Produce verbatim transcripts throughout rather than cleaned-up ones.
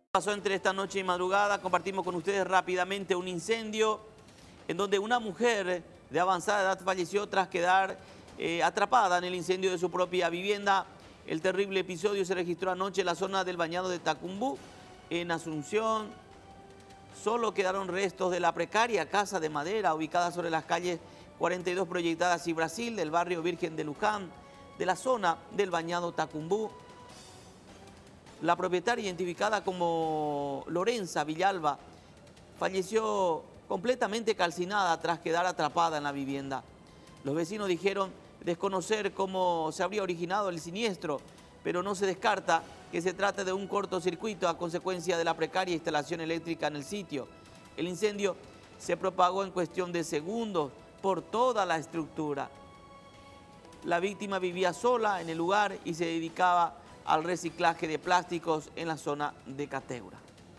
Pasó entre esta noche y madrugada, compartimos con ustedes rápidamente un incendio en donde una mujer de avanzada edad falleció tras quedar eh, atrapada en el incendio de su propia vivienda. El terrible episodio se registró anoche en la zona del bañado de Tacumbú, en Asunción. Solo quedaron restos de la precaria casa de madera ubicada sobre las calles cuarenta y dos Proyectadas y Brasil del barrio Virgen de Luján, de la zona del bañado Tacumbú. La propietaria, identificada como Lorenza Villalba, falleció completamente calcinada tras quedar atrapada en la vivienda. Los vecinos dijeron desconocer cómo se habría originado el siniestro, pero no se descarta que se trate de un cortocircuito a consecuencia de la precaria instalación eléctrica en el sitio. El incendio se propagó en cuestión de segundos por toda la estructura. La víctima vivía sola en el lugar y se dedicaba al reciclaje de plásticos en la zona de Cateura.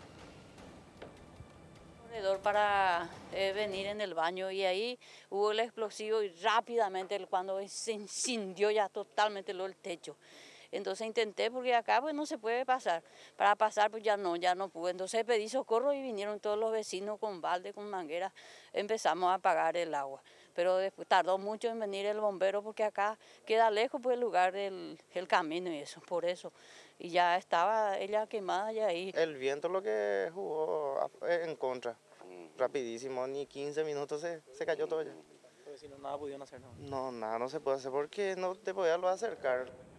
Para eh, venir en el baño y ahí hubo el explosivo y rápidamente cuando se incendió ya totalmente el techo. Entonces intenté porque acá pues no se puede pasar, para pasar pues ya no, ya no pude. Entonces pedí socorro y vinieron todos los vecinos con balde, con manguera, empezamos a apagar el agua. Pero después tardó mucho en venir el bombero porque acá queda lejos pues el lugar del el camino y eso, por eso. Y ya estaba ella quemada ya ahí. El viento lo que jugó en contra, rapidísimo, ni quince minutos se, se cayó todo ya. Los vecinos nada pudieron hacer, ¿no? No, nada, no se puede hacer porque no te podías acercar.